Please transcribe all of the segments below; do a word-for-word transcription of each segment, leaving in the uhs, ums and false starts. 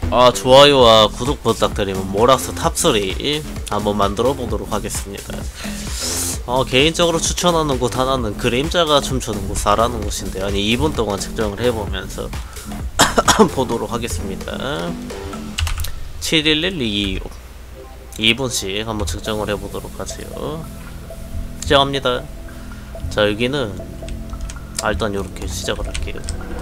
아, 좋아요와 구독 부탁드리면 모락스 탑삼 한번 만들어 보도록 하겠습니다. 어, 개인적으로 추천하는 곳 하나는 그림자가 춤추는 곳 사 라는 곳인데, 아니 이 분 동안 측정을 해보면서 보도록 하겠습니다. 칠일일 이이오 이 분씩 한번 측정을 해보도록 하세요. 시작합니다. 자, 여기는 아, 일단 요렇게 시작을 할게요.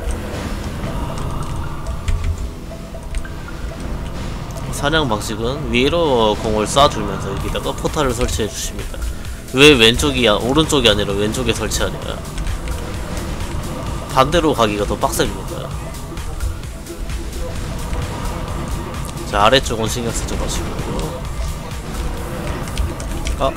사냥 방식은 위로 공을 쏴주면서 여기다가 포탈을 설치해 주십니다. 왜 왼쪽이, 오른쪽이 아니라 왼쪽에 설치하냐, 반대로 가기가 더 빡셉니다. 자, 아래쪽은 신경 쓰지 마시고요. 아,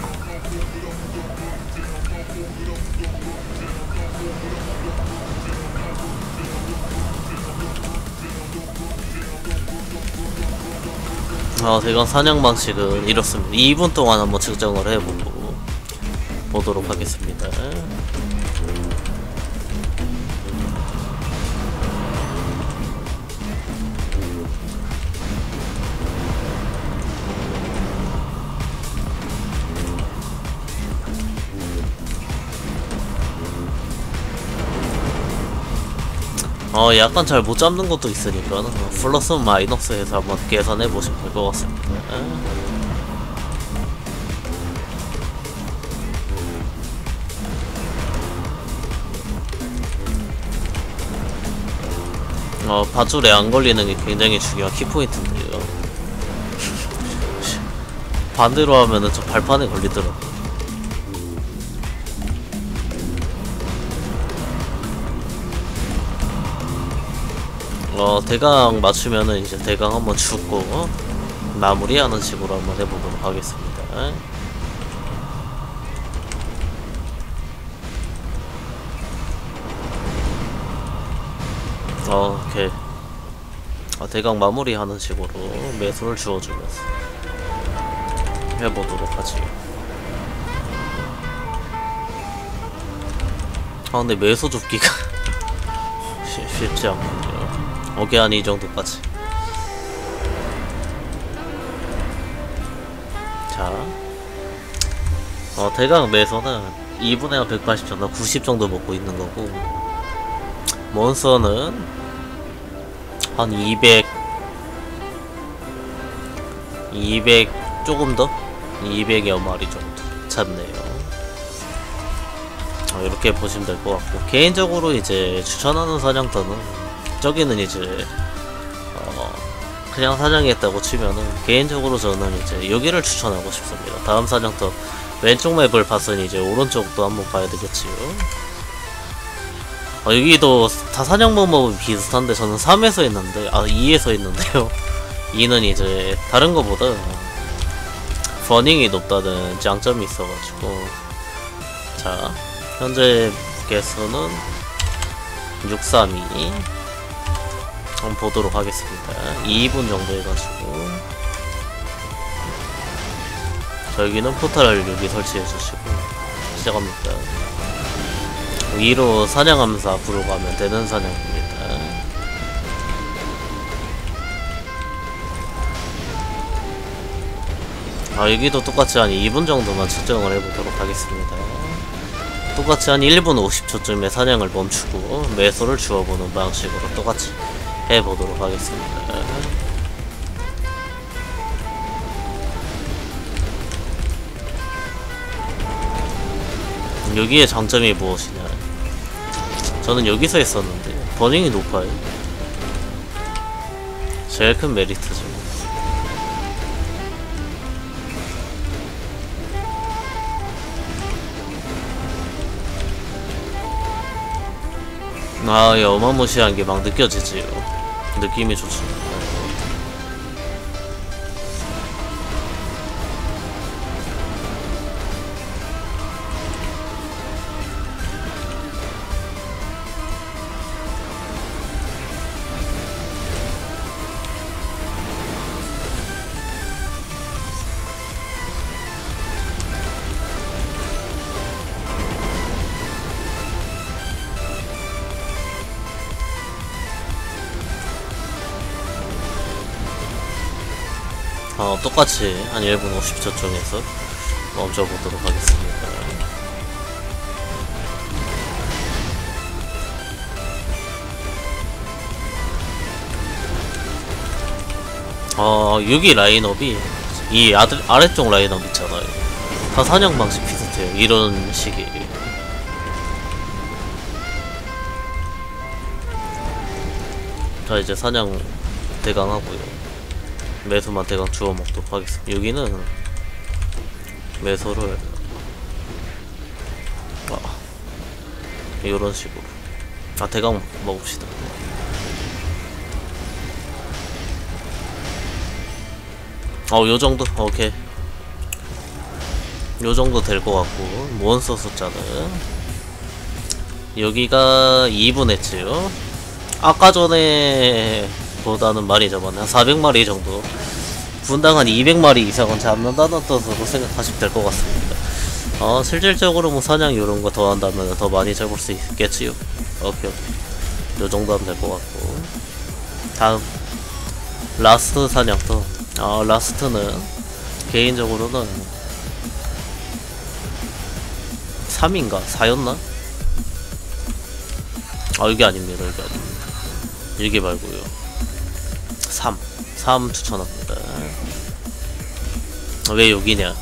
어, 대강 사냥 방식은 이렇습니다. 이 분 동안 한번 측정을 해보고 보도록 하겠습니다. 어, 약간 잘 못 잡는 것도 있으니까 플러스 마이너스 해서 한번 계산해 보시면 될 것 같습니다. 어, 밧줄에 안 걸리는 게 굉장히 중요한 키포인트인데요. 반대로 하면은 저 발판에 걸리더라고요. 어, 대강 맞추면은 이제 대강 한번 죽고 어? 마무리하는 식으로 한번 해보도록 하겠습니다. 어, 오케이. 아, 대강 마무리하는 식으로 매수를 주워주면서 해보도록 하지. 아, 근데 매수 줍기가 쉽지 않군요. 오케이, 한 이 정도까지. 자, 어, 대강 매서는 이 분에 한 백팔십 정도, 구십 정도 먹고 있는 거고, 몬스터는 한 이백, 이백 조금 더? 이백여 마리 정도 잡네요. 어, 이렇게 보시면 될 것 같고, 개인적으로 이제 추천하는 사냥터는, 저기는 이제 어 그냥 사냥했다고 치면은 개인적으로 저는 이제 여기를 추천하고 싶습니다. 다음 사냥터 왼쪽 맵을 봤으니 이제 오른쪽도 한번 봐야 되겠지요. 어, 여기도 다 사냥 방법은 비슷한데 저는 삼에서 했는데, 아 이에서 했는데요. 이는 이제 다른 거보다 버닝이 높다는 장점이 있어가지고. 자, 현재 개수는 육삼이 한번 보도록 하겠습니다. 이 분 정도 해가지고. 자, 여기는 포탈을 여기 설치해주시고 시작합니다. 위로 사냥하면서 앞으로 가면 되는 사냥입니다. 아, 여기도 똑같이 한 이 분 정도만 측정을 해보도록 하겠습니다. 똑같이 한 일 분 오십 초쯤에 사냥을 멈추고 매소를 주워보는 방식으로 똑같이 해보도록 하겠습니다. 여기에 장점이 무엇이냐, 저는 여기서 했었는데 버닝이 높아요. 제일 큰 메리트죠. 아, 예, 어마무시한 게 막 느껴지지요. 느낌이 좋습니다. 어, 똑같이 한 일 분 오십 초 정에서 멈춰보도록 하겠습니다. 어, 여기 라인업이 이 아들, 아래쪽 라인업 있잖아요. 다 사냥 방식 비슷해요. 이런 식이. 자, 이제 사냥 대강 하고요. 매소만 대강 주워 먹도록 하겠습니다. 여기는 매소를 아, 이런 식으로 아 대강 먹읍시다. 어, 요정도 오케이. 요정도 될 것 같고 몬스터 숫자는 여기가 이 분 했지요. 아까 전에 보다는 많이 잡았네. 한 사백 마리 정도. 분당 한 이백 마리 이상은 잡는다는 뜻으로 생각하시면 될 것 같습니다. 어, 실질적으로 뭐 사냥 요런 거 더 한다면 더 많이 잡을 수 있겠지요. 오케이, 오케이. 요 정도 하면 될 것 같고. 다음. 라스트 사냥터. 어, 라스트는 개인적으로는 삼인가? 사였나? 아, 이게 아닙니다. 이게 아닙니다. 이게 말고요. 삼. 삼 추천합니다. 왜 여기냐?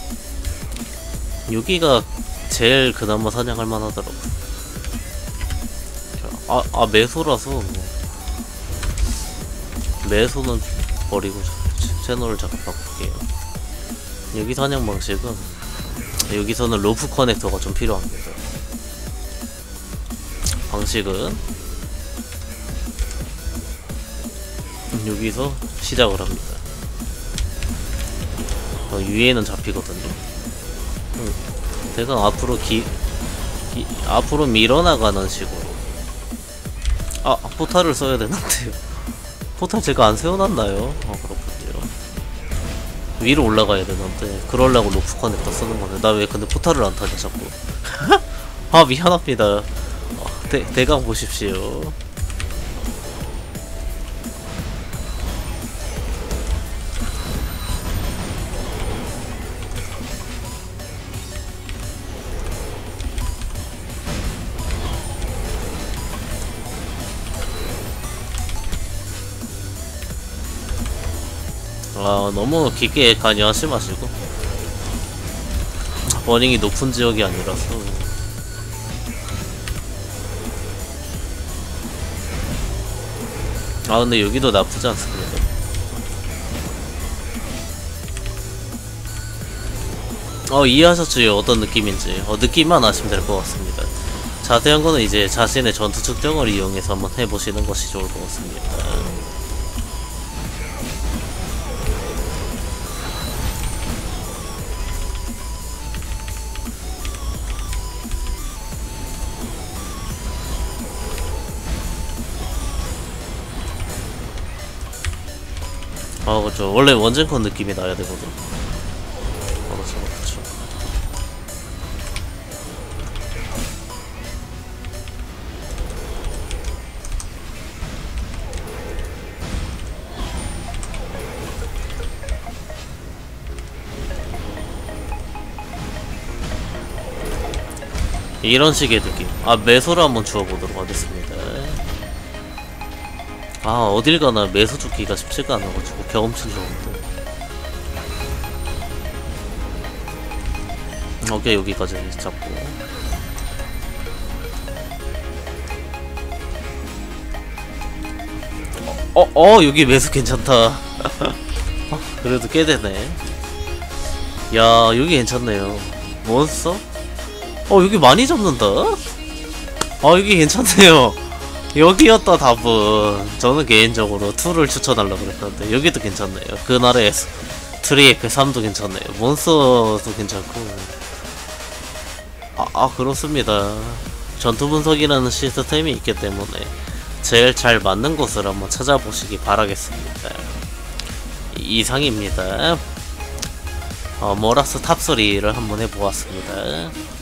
여기가 제일 그나마 사냥할 만하더라고. 아, 아, 매소라서. 매소는 버리고 채널을 잠깐 바꿀게요. 여기 사냥 방식은 여기서는 로프 커넥터가 좀 필요합니다. 방식은 여기서 시작을 합니다. 어, 위에는 잡히거든요. 음, 대강 앞으로 기, 기 앞으로 밀어나가는 식으로. 아, 포탈을 써야 되는데요. 포탈 제가 안 세워놨나요? 아, 그렇군요. 위로 올라가야 되는데 그러려고 로프 커넥터 쓰는 건데 나 왜 근데 포탈을 안 타냐 자꾸. 아, 미안합니다. 어, 대, 대강 보십시오. 아, 너무 깊게 관여하지 마시고. 버닝이 높은 지역이 아니라서. 아, 근데 여기도 나쁘지 않습니다. 어, 이해하셨죠? 어떤 느낌인지. 어, 느낌만 아시면 될 것 같습니다. 자세한 거는 이제 자신의 전투 측정을 이용해서 한번 해보시는 것이 좋을 것 같습니다. 아, 그렇죠. 원래 원젠컨 느낌이 나야 되거든. 그렇죠, 그렇죠. 이런 식의 느낌. 아, 매소를 한번 주워보도록 하겠습니다. 아, 어딜 가나 매소 죽기가 쉽지가 않아가지고 경험치 좋은데. 오케이, 여기까지 잡고. 어, 어, 여기 매소 괜찮다. 그래도 꽤 되네. 야, 여기 괜찮네요. 몬스터? 어, 여기 많이 잡는다? 아, 여기 괜찮네요. 여기였다 답은. 저는 개인적으로 이를 추천하려고 그랬는데 여기도 괜찮네요. 그날의 트리에페 삼도 괜찮네요. 몬스터도 괜찮고. 아, 아, 그렇습니다. 전투 분석이라는 시스템이 있기 때문에 제일 잘 맞는 곳을 한번 찾아보시기 바라겠습니다. 이상입니다. 어, 모라스 탑 쓰리를 한번 해보았습니다.